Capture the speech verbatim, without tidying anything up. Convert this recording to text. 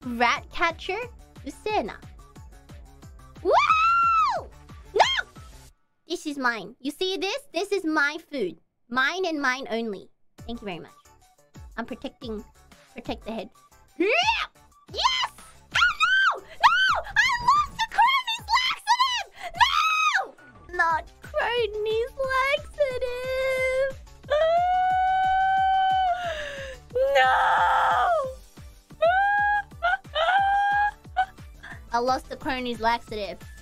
rat catcher Lucena. Woo! No! This is mine. You see this? This is my food. Mine and mine only. Thank you very much. I'm protecting... Protect the head. Yeah! Yes! Oh, no! No! I lost the cronies laxative! No! Not cronies laxative. No! I lost the cronies laxative.